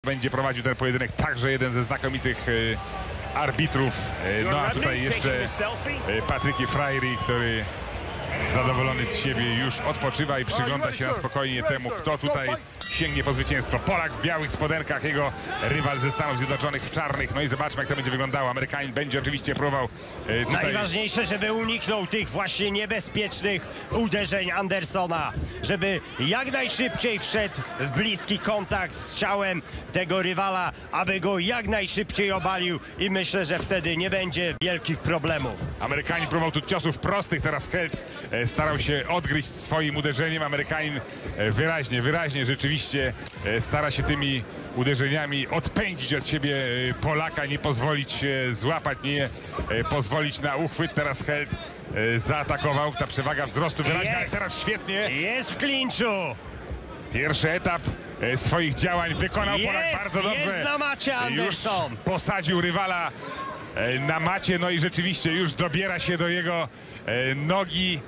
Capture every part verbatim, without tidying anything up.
będzie prowadził ten pojedynek, także jeden ze znakomitych e, arbitrów. E, no a tutaj jeszcze e, Patryki Freire, który zadowolony z siebie już odpoczywa i przygląda się na spokojnie temu, kto tutaj sięgnie po zwycięstwo. Polak w białych spodenkach, jego rywal ze Stanów Zjednoczonych w czarnych. No i zobaczmy, jak to będzie wyglądało. Amerykanin będzie oczywiście próbował e, tutaj... Najważniejsze, żeby uniknął tych właśnie niebezpiecznych uderzeń Andersona, żeby jak najszybciej wszedł w bliski kontakt z ciałem tego rywala, aby go jak najszybciej obalił i myślę, że wtedy nie będzie wielkich problemów. Amerykanin próbował tu ciosów prostych, teraz Held e, starał się odgryźć swoim uderzeniem. Amerykanin e, wyraźnie, wyraźnie rzeczywiście e, stara się tymi uderzeniami odpędzić od siebie e, Polaka, nie pozwolić się złapać, nie e, pozwolić na uchwyt. Teraz Held e, zaatakował, ta przewaga wzrostu wyraźna, ale teraz świetnie. Jest w klinczu. Pierwszy etap e, swoich działań wykonał Jest, Polak bardzo dobrze. jest na macie Anderson. Już posadził rywala e, na macie, no i rzeczywiście już dobiera się do jego e, nogi.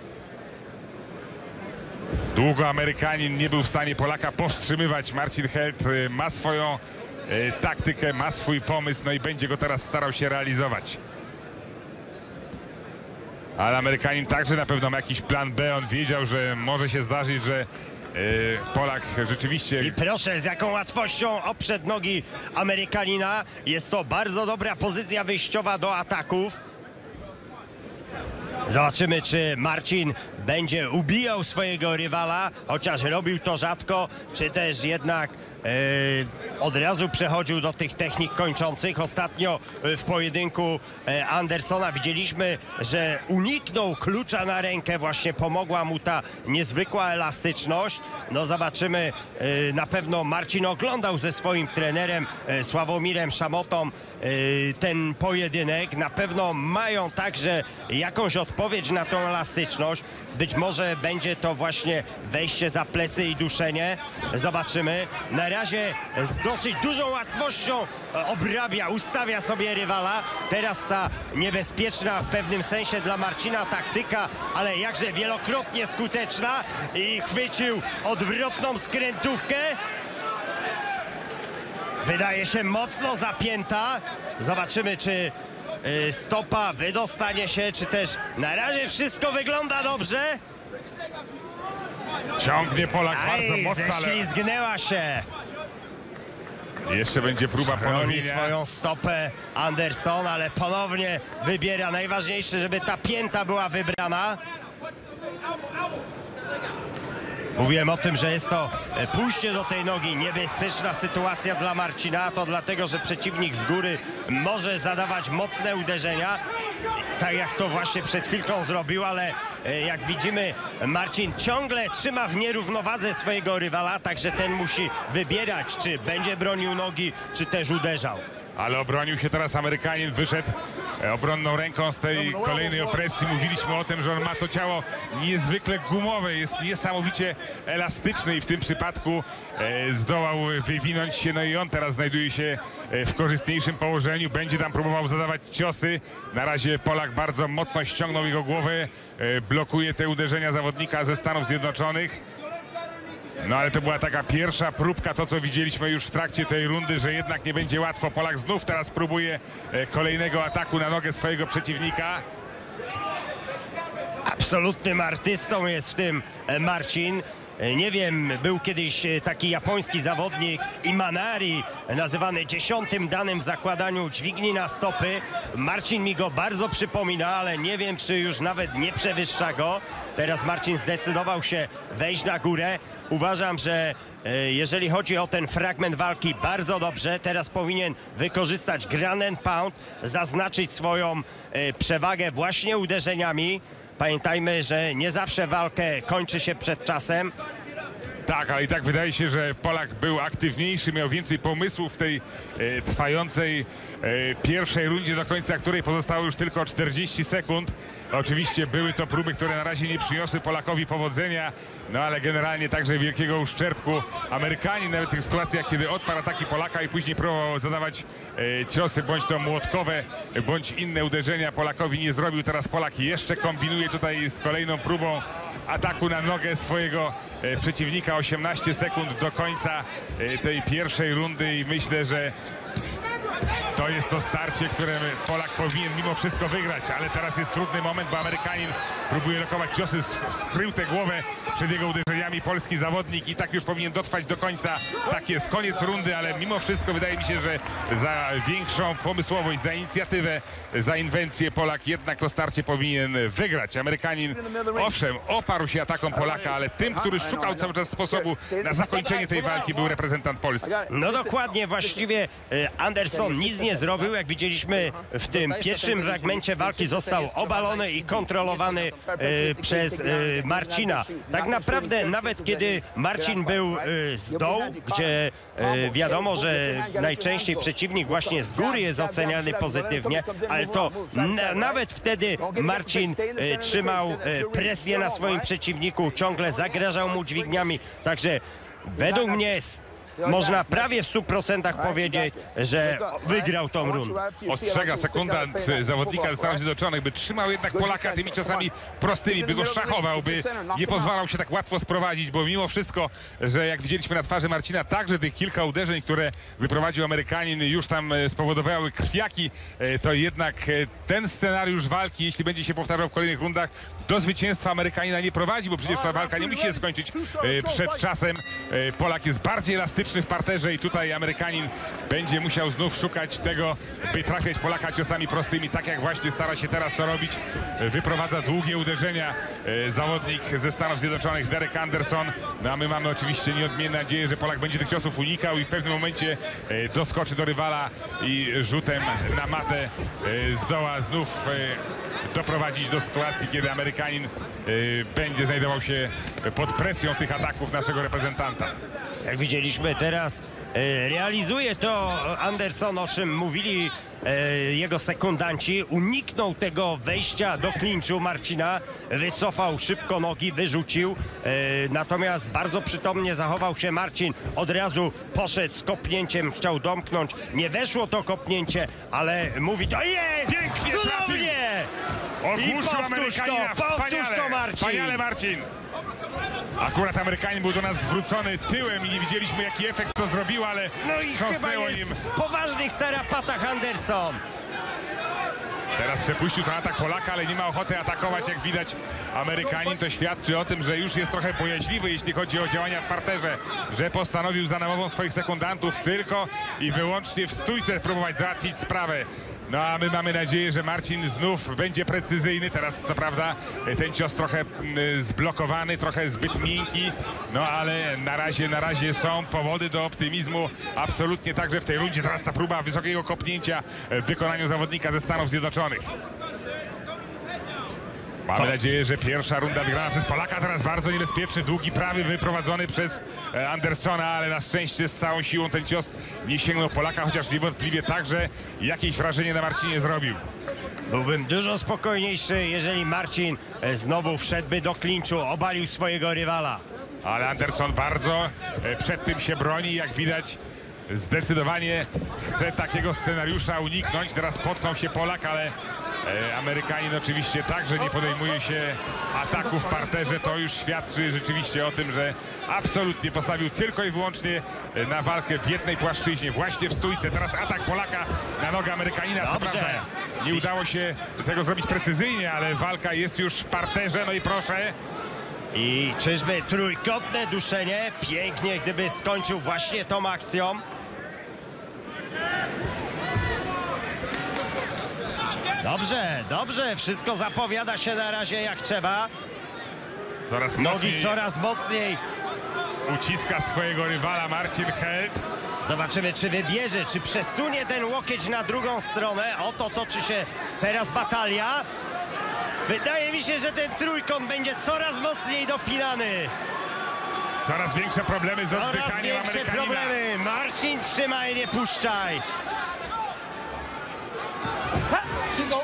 Długo Amerykanin nie był w stanie Polaka powstrzymywać. Marcin Held e, ma swoją e, taktykę, ma swój pomysł, no i będzie go teraz starał się realizować. Ale Amerykanin także na pewno ma jakiś plan B. On wiedział, że może się zdarzyć, że e, Polak rzeczywiście... I proszę, z jaką łatwością oprzedł nogi Amerykanina. Jest to bardzo dobra pozycja wyjściowa do ataków. Zobaczymy, czy Marcin będzie ubijał swojego rywala, chociaż robił to rzadko, czy też jednak e, od razu przechodził do tych technik kończących. Ostatnio e, w pojedynku e, Andersona widzieliśmy, że uniknął klucza na rękę, właśnie pomogła mu ta niezwykła elastyczność. No zobaczymy, e, na pewno Marcin oglądał ze swoim trenerem e, Sławomirem Szamotą e, ten pojedynek. Na pewno mają także jakąś odpowiedź na tą elastyczność. Być może będzie to właśnie wejście za plecy i duszenie. Zobaczymy. Na razie z dosyć dużą łatwością obrabia, ustawia sobie rywala. Teraz ta niebezpieczna w pewnym sensie dla Marcina taktyka, ale jakże wielokrotnie skuteczna i chwycił odwrotną skrętówkę. Wydaje się mocno zapięta. Zobaczymy, czy stopa wydostanie się, czy też na razie wszystko wygląda dobrze. Ciągnie Polak Aj, bardzo mocno, ale ześlizgnęła się. jeszcze będzie próba Broni ponowienia. swoją stopę Anderson, ale ponownie wybiera. Najważniejsze, żeby ta pięta była wybrana. Mówiłem o tym, że jest to pójście do tej nogi, niebezpieczna sytuacja dla Marcina. To dlatego, że przeciwnik z góry może zadawać mocne uderzenia. Tak jak to właśnie przed chwilką zrobił, ale jak widzimy, Marcin ciągle trzyma w nierównowadze swojego rywala, także ten musi wybierać, czy będzie bronił nogi, czy też uderzał. Ale obronił się teraz Amerykanin, wyszedł obronną ręką z tej kolejnej opresji. Mówiliśmy o tym, że on ma to ciało niezwykle gumowe, jest niesamowicie elastyczny i w tym przypadku e, zdołał wywinąć się. No i on teraz znajduje się w korzystniejszym położeniu, będzie tam próbował zadawać ciosy. Na razie Polak bardzo mocno ściągnął jego głowę, e, blokuje te uderzenia zawodnika ze Stanów Zjednoczonych. No ale to była taka pierwsza próbka, to co widzieliśmy już w trakcie tej rundy, że jednak nie będzie łatwo. Polak znów teraz próbuje kolejnego ataku na nogę swojego przeciwnika. Absolutnym artystą jest w tym Marcin. Nie wiem, był kiedyś taki japoński zawodnik Imanari, nazywany dziesiątym danym w zakładaniu dźwigni na stopy. Marcin mi go bardzo przypomina, ale nie wiem, czy już nawet nie przewyższa go. Teraz Marcin zdecydował się wejść na górę. Uważam, że jeżeli chodzi o ten fragment walki, bardzo dobrze. Teraz powinien wykorzystać ground and pound, zaznaczyć swoją przewagę właśnie uderzeniami. Pamiętajmy, że nie zawsze walkę kończy się przed czasem. Tak, ale i tak wydaje się, że Polak był aktywniejszy, miał więcej pomysłów w tej e, trwającej e, pierwszej rundzie, do końca której pozostało już tylko czterdzieści sekund. Oczywiście były to próby, które na razie nie przyniosły Polakowi powodzenia, no ale generalnie także wielkiego uszczerbku. Amerykanin nawet w tych sytuacjach, kiedy odparł ataki Polaka i później próbował zadawać e, ciosy, bądź to młotkowe, bądź inne uderzenia, Polakowi nie zrobił. Teraz Polak jeszcze kombinuje tutaj z kolejną próbą ataku na nogę swojego e, przeciwnika. osiemnaście sekund do końca e, tej pierwszej rundy i myślę, że to jest to starcie, które Polak powinien mimo wszystko wygrać, ale teraz jest trudny moment, bo Amerykanin próbuje lokować ciosy, skrył tę głowę przed jego uderzeniami polski zawodnik i tak już powinien dotrwać do końca. Tak jest, koniec rundy, ale mimo wszystko wydaje mi się, że za większą pomysłowość, za inicjatywę, za inwencję Polak jednak to starcie powinien wygrać. Amerykanin owszem oparł się atakom Polaka, ale tym, który szukał cały czas sposobu na zakończenie tej walki, był reprezentant Polski. No dokładnie, właściwie Anderson nic nie zrobił, jak widzieliśmy w tym pierwszym fragmencie walki, został obalony i kontrolowany e, przez e, Marcina. Tak naprawdę nawet kiedy Marcin był e, z dołu, gdzie e, wiadomo, że najczęściej przeciwnik właśnie z góry jest oceniany pozytywnie, ale to na, nawet wtedy Marcin e, trzymał e, presję na swoim przeciwniku, ciągle zagrażał mu dźwigniami, także według mnie można prawie w stu procentach powiedzieć, że wygrał tą rundę. Ostrzega sekundant zawodnika ze Stanów Zjednoczonych, by trzymał jednak Polaka tymi ciosami prostymi, by go szachował, by nie pozwalał się tak łatwo sprowadzić, bo mimo wszystko, że jak widzieliśmy na twarzy Marcina, także tych kilka uderzeń, które wyprowadził Amerykanin, już tam spowodowały krwiaki, to jednak ten scenariusz walki, jeśli będzie się powtarzał w kolejnych rundach, do zwycięstwa Amerykanina nie prowadzi, bo przecież ta walka nie musi się skończyć przed czasem. Polak jest bardziej elastyczny w parterze i tutaj Amerykanin będzie musiał znów szukać tego, by trafiać Polaka ciosami prostymi, tak jak właśnie stara się teraz to robić. Wyprowadza długie uderzenia zawodnik ze Stanów Zjednoczonych Derek Anderson. No a my mamy oczywiście nieodmienne nadzieję, że Polak będzie tych ciosów unikał i w pewnym momencie doskoczy do rywala i rzutem na matę zdoła znów doprowadzić do sytuacji, kiedy Amerykanin y, będzie znajdował się pod presją tych ataków naszego reprezentanta. Jak widzieliśmy teraz, e, realizuje to Anderson, o czym mówili e, jego sekundanci. Uniknął tego wejścia do klinczu Marcina, wycofał szybko nogi, wyrzucił. E, natomiast bardzo przytomnie zachował się Marcin. Od razu poszedł z kopnięciem, chciał domknąć. Nie weszło to kopnięcie, ale mówi to jest! Pięknie cudownie! Ogłuszył Amerykanina. Powtórz to, Marcin! Wspaniale, Marcin! Akurat Amerykanin był do nas zwrócony tyłem i nie widzieliśmy, jaki efekt to zrobiło, ale no i chyba wstrząsnęło jest nim. w poważnych tarapatach Anderson. Teraz przepuścił ten atak Polaka, ale nie ma ochoty atakować, jak widać. Amerykanin to świadczy o tym, że już jest trochę bojaźliwy, jeśli chodzi o działania w parterze, że postanowił za namową swoich sekundantów tylko i wyłącznie w stójce próbować załatwić sprawę. No a my mamy nadzieję, że Marcin znów będzie precyzyjny. Teraz co prawda ten cios trochę y, zblokowany, trochę zbyt miękki, no ale na razie, na razie są powody do optymizmu. Absolutnie także w tej rundzie. Teraz ta próba wysokiego kopnięcia w wykonaniu zawodnika ze Stanów Zjednoczonych. Mamy nadzieję, że pierwsza runda wygrana przez Polaka. Teraz bardzo niebezpieczny, długi prawy wyprowadzony przez Andersona, ale na szczęście z całą siłą ten cios nie sięgnął Polaka, chociaż niewątpliwie także jakieś wrażenie na Marcinie zrobił. Byłbym dużo spokojniejszy, jeżeli Marcin znowu wszedłby do klinczu, obalił swojego rywala. Ale Anderson bardzo przed tym się broni, jak widać. Zdecydowanie chce takiego scenariusza uniknąć. Teraz potknął się Polak, ale e, Amerykanin oczywiście także nie podejmuje się ataku w parterze. To już świadczy rzeczywiście o tym, że absolutnie postawił tylko i wyłącznie na walkę w jednej płaszczyźnie, właśnie w stójce. Teraz atak Polaka na nogę Amerykanina. Co prawda nie udało się tego zrobić precyzyjnie, ale walka jest już w parterze. No i proszę. I czyżby trójkątne duszenie? Pięknie, gdyby skończył właśnie tą akcją. Dobrze, dobrze, wszystko zapowiada się na razie jak trzeba. Coraz Nogi mocniej coraz mocniej. uciska swojego rywala Marcin Held. Zobaczymy, czy wybierze, czy przesunie ten łokieć na drugą stronę. Oto toczy się teraz batalia. Wydaje mi się, że ten trójkąt będzie coraz mocniej dopinany. Coraz większe problemy z Coraz oddychaniem większe Amerykanina. problemy. Marcin, trzymaj, nie puszczaj.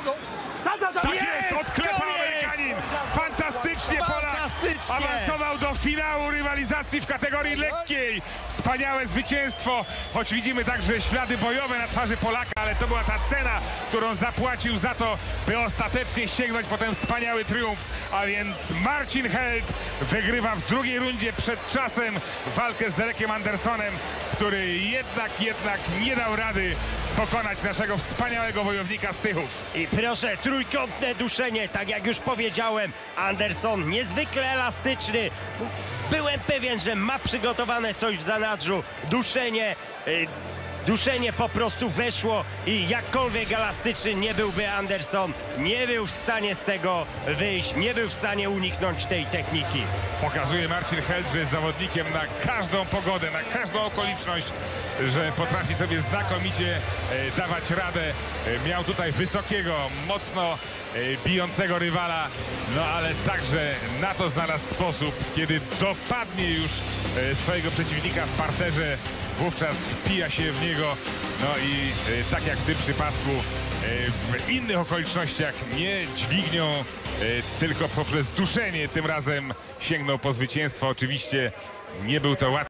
Tak jest, Jest, odklepał koniec! Amerykanin. Fantastycznie Polak Fantastycznie. awansował do finału rywalizacji w kategorii lekkiej. Wspaniałe zwycięstwo, choć widzimy także ślady bojowe na twarzy Polaka, ale to była ta cena, którą zapłacił za to, by ostatecznie sięgnąć po ten wspaniały triumf. A więc Marcin Held wygrywa w drugiej rundzie przed czasem walkę z Derekiem Andersonem, który jednak, jednak nie dał rady pokonać naszego wspaniałego wojownika z Tychów. I proszę, trójkątne duszenie, tak jak już powiedziałem, Anderson niezwykle elastyczny. Byłem pewien, że ma przygotowane coś w zanadrzu. Duszenie, y, duszenie po prostu weszło i jakkolwiek elastyczny nie byłby Anderson, nie był w stanie z tego wyjść, nie był w stanie uniknąć tej techniki. Pokazuje Marcin Held, że jest zawodnikiem na każdą pogodę, na każdą okoliczność, że potrafi sobie znakomicie e, dawać radę. E, miał tutaj wysokiego, mocno e, bijącego rywala, no ale także na to znalazł sposób, kiedy dopadnie już e, swojego przeciwnika w parterze, wówczas wpija się w niego, no i e, tak jak w tym przypadku, e, w innych okolicznościach nie dźwignią, e, tylko poprzez duszenie tym razem sięgnął po zwycięstwo. Oczywiście nie był to łatwy